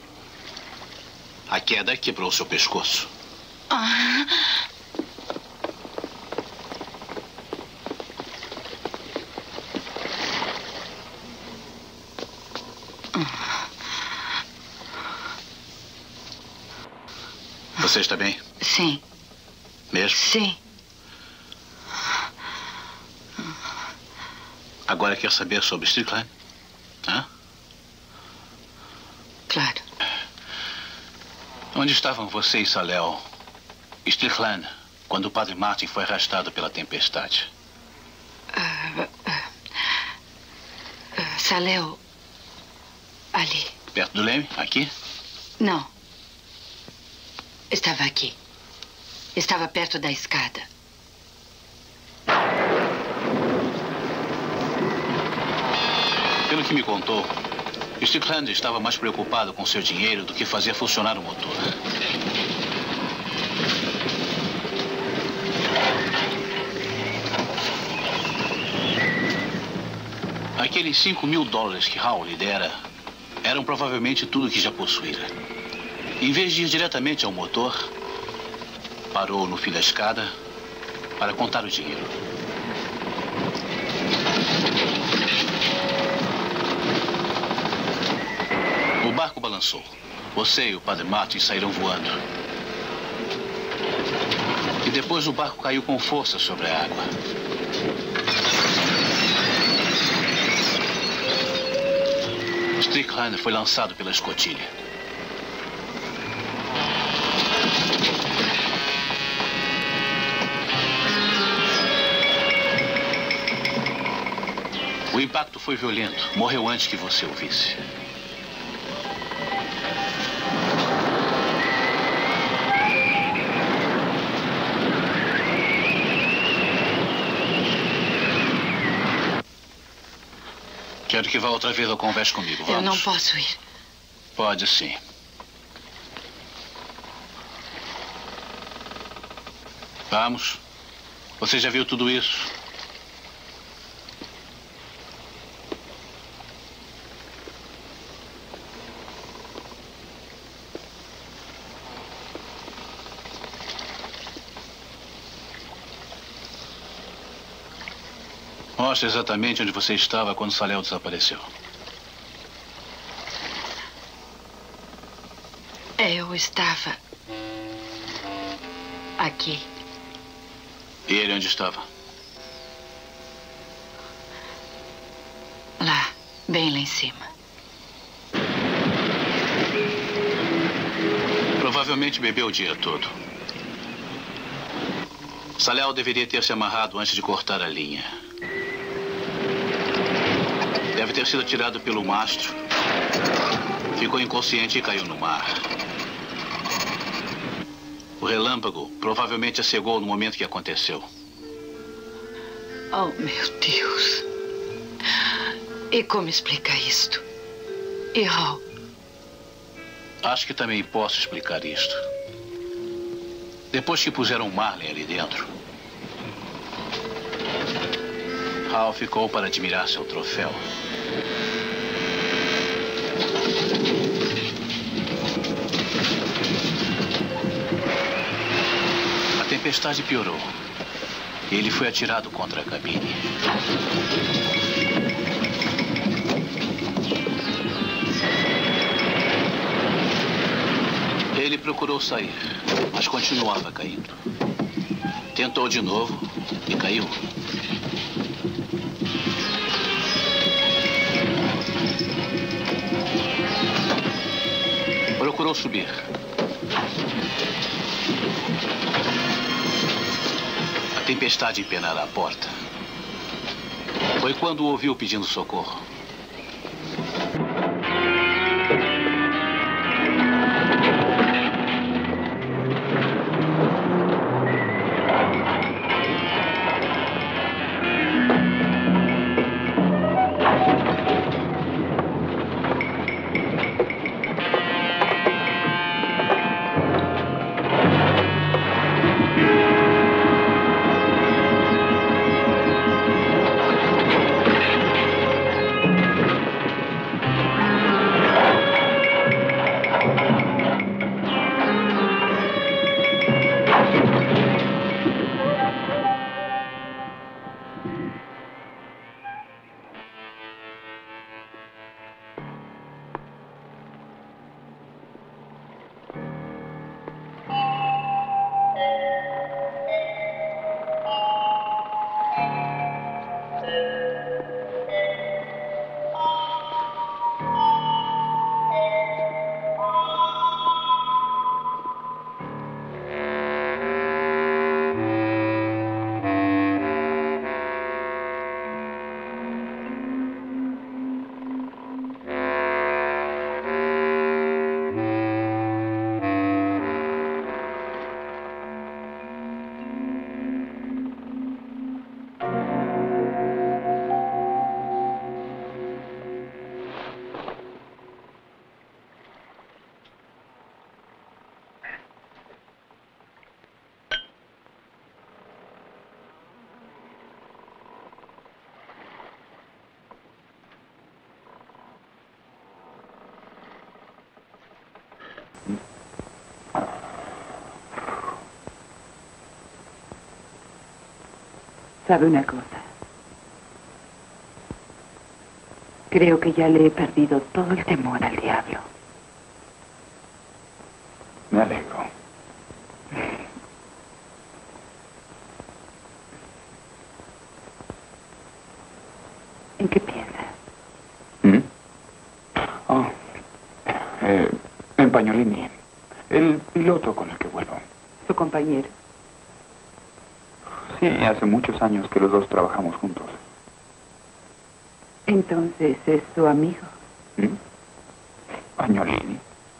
A queda quebrou seu pescoço. Ah. Você está bem? Sim. Mesmo? Sim. Agora quer saber sobre Strickland? Hã? Claro. Onde estavam você e Salel, Strickland, quando o Padre Martin foi arrastado pela tempestade? Salel, ali. Perto do leme? Aqui? Não. Estava aqui. Estava perto da escada. Pelo que me contou, Strickland estava mais preocupado com seu dinheiro do que fazer funcionar o motor. Aqueles $5.000 que Howell lhe dera eram provavelmente tudo que já possuíra. Em vez de ir diretamente ao motor, parou no fim da escada para contar o dinheiro. O barco balançou. Você e o Padre Martin saíram voando. E depois o barco caiu com força sobre a água. Strickland foi lançado pela escotilha. O impacto foi violento. Morreu antes que você o visse. Quero que vá outra vez ao convés comigo. Vamos. Eu não posso ir. Pode sim. Vamos. Você já viu tudo isso? Mostre exatamente onde você estava quando Salel desapareceu. Eu estava aqui. E ele onde estava? Lá, bem lá em cima. Provavelmente bebeu o dia todo. Salel deveria ter se amarrado antes de cortar a linha. Deve ter sido atirado pelo mastro. Ficou inconsciente e caiu no mar. O relâmpago provavelmente a cegou no momento que aconteceu. Oh, meu Deus. E como explicar isto? E Hal? Acho que também posso explicar isto. Depois que puseram Marley ali dentro, Hal ficou para admirar seu troféu. A tempestade piorou. E ele foi atirado contra a cabine. Ele procurou sair, mas continuava caindo. Tentou de novo e caiu. Procurou subir. A tempestade empenara a porta. Foi quando o ouviu pedindo socorro. ¿Sabe una cosa? Creo que ya le he perdido todo el temor al diablo. Me alegro. ¿En qué piensa? Oh, en Pagnolini, el piloto con el que vuelvo. ¿Su compañero? Sí, hace muchos años que los dos trabajamos juntos. Entonces, ¿es su amigo? Pagnolini.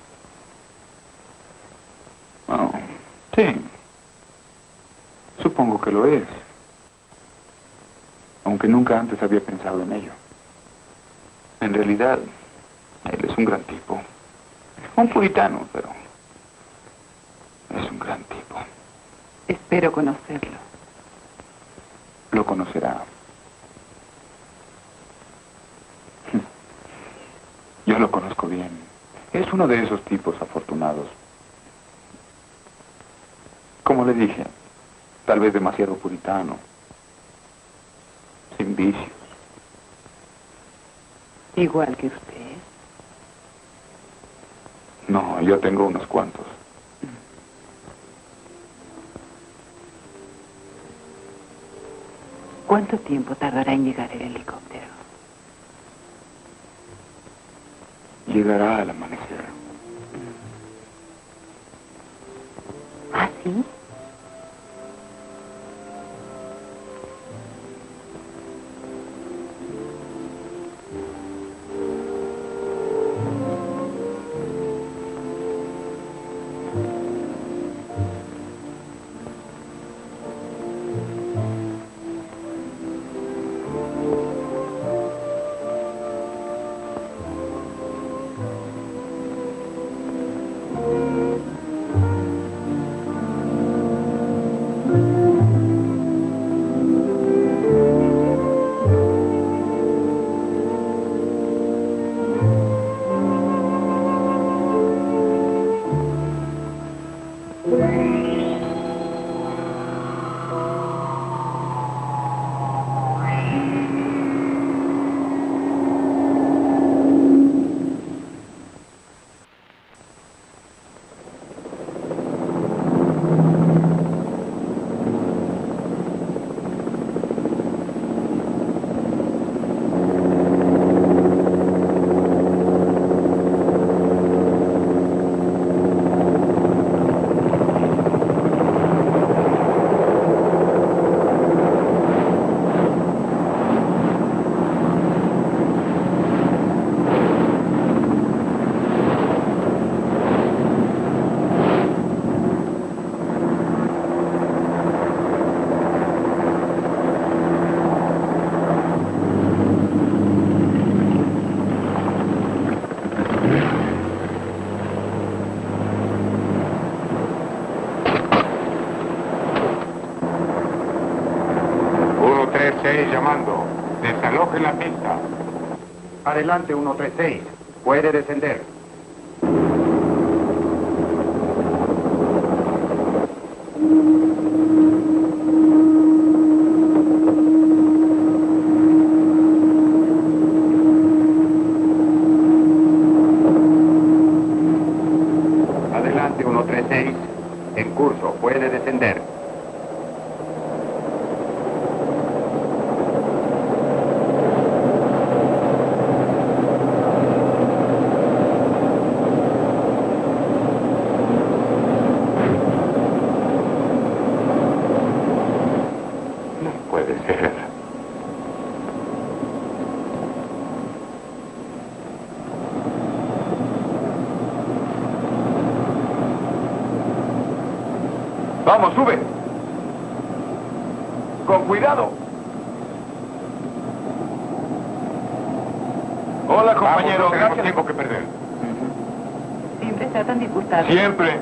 Oh, sí. Supongo que lo es. Aunque nunca antes había pensado en ello. En realidad, él es un gran tipo. Un puritano, pero es un gran tipo. Espero conocerlo. Lo conocerá. Yo lo conozco bien. Es uno de esos tipos afortunados. Como le dije, tal vez demasiado puritano. Sin vicios. Igual que usted. No, yo tengo unos cuantos. ¿Cuánto tiempo tardará en llegar el helicóptero? Llegará al amanecer. ¿Ah, sí? Llamando. Desaloje la pista. Adelante, 136. Puede descender. Adelante, 136. En curso. Puede descender. Vamos, sube. Con cuidado. Hola, compañero. Vamos, no tenemos tiempo que perder. Siempre está tan disgustado. Siempre.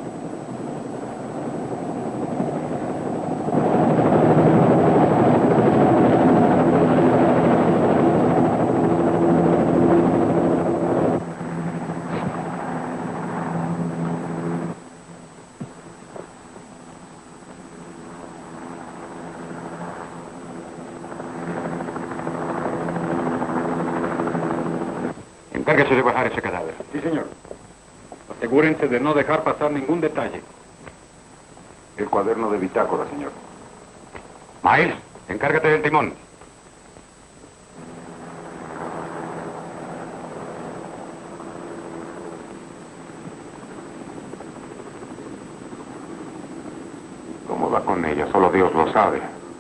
Encárguese de bajar ese cadáver. Sí, señor. Asegúrense de no dejar pasar ningún detalle. El cuaderno de bitácora, señor. Miles, encárgate del timón. ¿Cómo va con ella? Solo Dios lo sabe.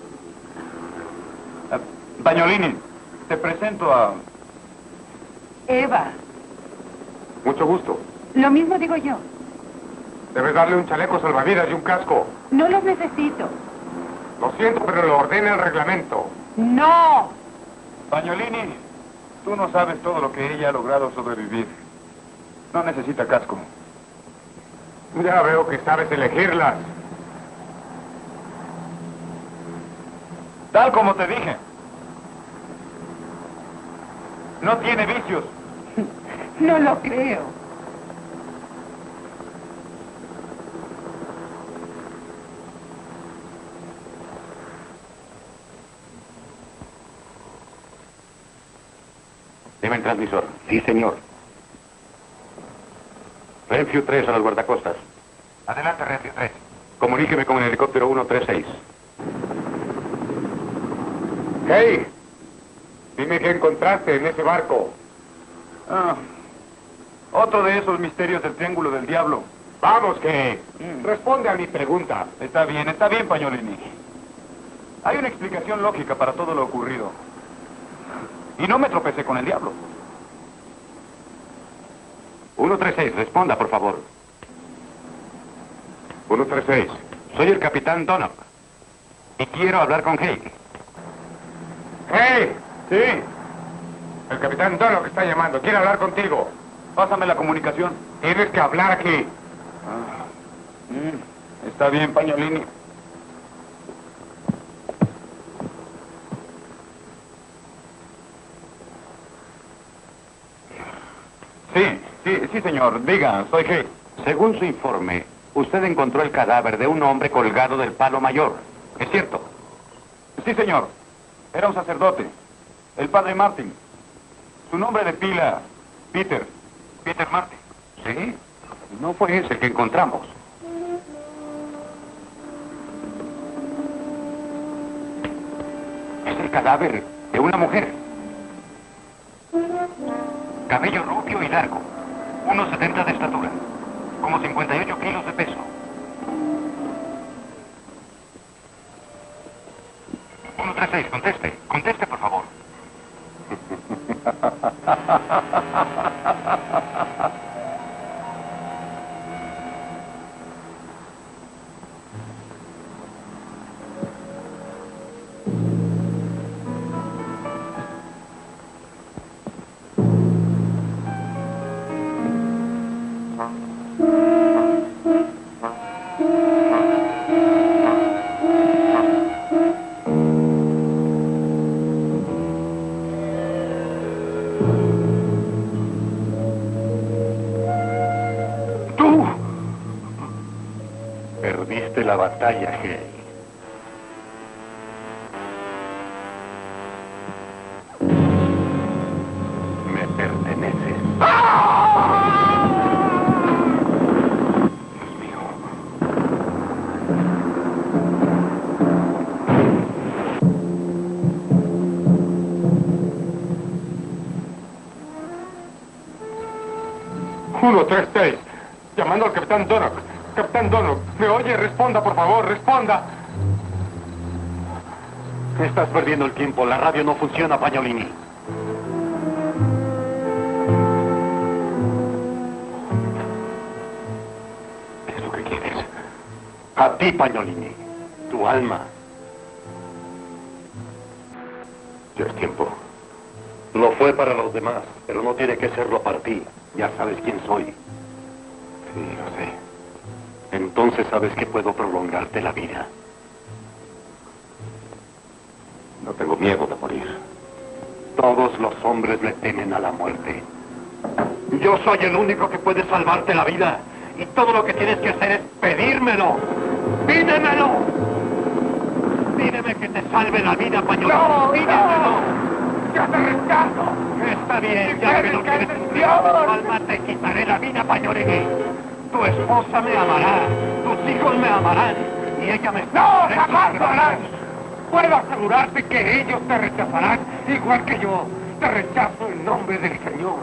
Bagnolini, te presento a... Eva. Mucho gusto. Lo mismo digo yo. Debes darle un chaleco salvavidas y un casco. No los necesito. Lo siento, pero lo ordena el reglamento. ¡No! Bagnolini, Tú no sabes todo lo que ella ha logrado sobrevivir. No necesita casco. Ya veo que sabes elegirlas. Tal como te dije. No tiene vicios. No lo creo. Deme el transmisor. Sí, señor. Renfield 3 a las guardacostas. Adelante, Renfield 3. Comuníqueme con el helicóptero 136. Hey, dime qué encontraste en ese barco. Otro de esos misterios del Triángulo del Diablo. Vamos, que responde a mi pregunta. Está bien, Pañolini. Hay una explicación lógica para todo lo ocurrido. Y no me tropecé con el diablo. 136, responda, por favor. 136. Soy el capitán Donald. Y quiero hablar con Hake. ¡Hey! Sí. El capitán Donock está llamando. Quiere hablar contigo. Pásame la comunicación. Tienes que hablar aquí. Está bien, Pañolini. Sí, señor. Diga, soy Hake. Según su informe, usted encontró el cadáver de un hombre colgado del palo mayor. ¿Es cierto? Sí, señor. Era un sacerdote. El padre Martin. Su nombre de pila, Peter. Peter Martin. Sí. No fue ese el que encontramos. Es el cadáver de una mujer. Cabello rubio y largo. 1,70 de estatura. Como 58 kilos de peso. 136, conteste. Conteste, por favor. Perdiste la batalla, Hale. Me perteneces. Dios mío. ¡136! Llamando al capitán Donock. Capitán Donock, ¿me oye? Responda, por favor, responda. Estás perdiendo el tiempo. La radio no funciona, Pañolini. ¿Qué es lo que quieres? A ti, Pañolini. Tu alma. Ya es tiempo. Lo fue para los demás, pero no tiene que serlo para ti. Ya sabes quién soy. Sí, lo sé. Entonces sabes que puedo prolongarte la vida. No tengo miedo de morir. Todos los hombres le temen a la muerte. Yo soy el único que puede salvarte la vida. Y todo lo que tienes que hacer es pedírmelo. ¡Pídemelo! Pídeme que te salve la vida, Pañolini. ¡No, pídemelo! ¡Ya te rechazo! Está bien, ya que no quieres cumplir con tu alma, te quitaré la vida, Pañolini. Tu esposa me amará, tus hijos me amarán, y ella me... ¡No, jamás lo harás! Puedo asegurarte que ellos te rechazarán, igual que yo. Te rechazo en nombre del Señor.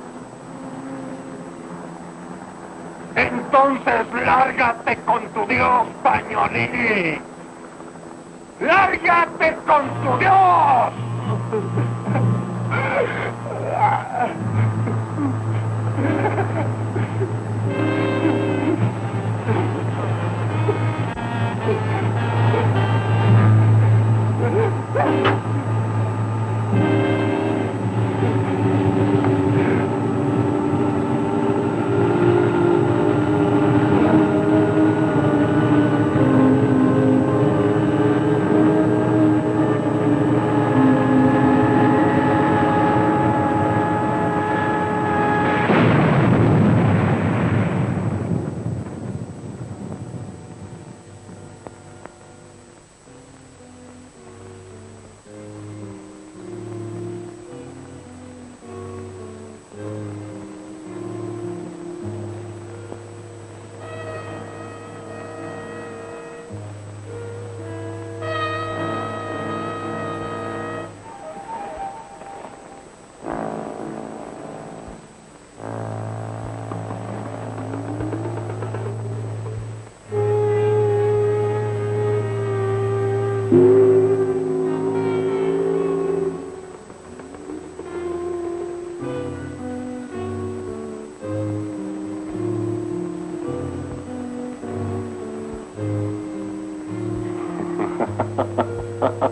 Entonces, lárgate con tu Dios, Pañolini. ¡Lárgate con tu Dios!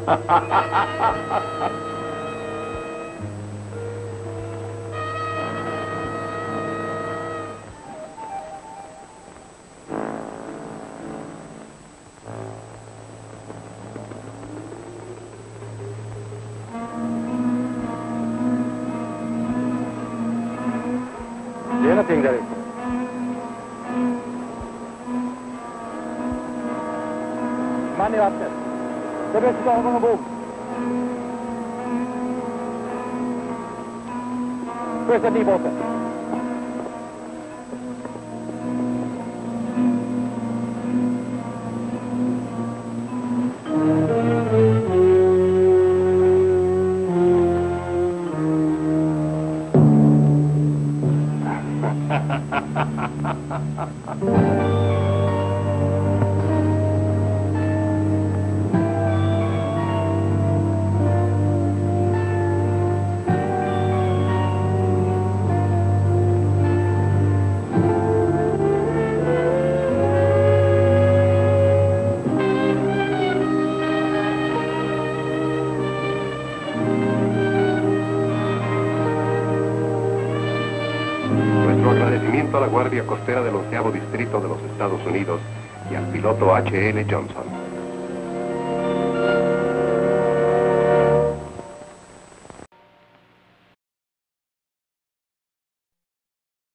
Någonting där ute. Man i vattnet. Det behövs inte avgång ombord. Sjösätt i båten. A la Guardia Costera del 11º Distrito de los Estados Unidos y al piloto H.L. Johnson.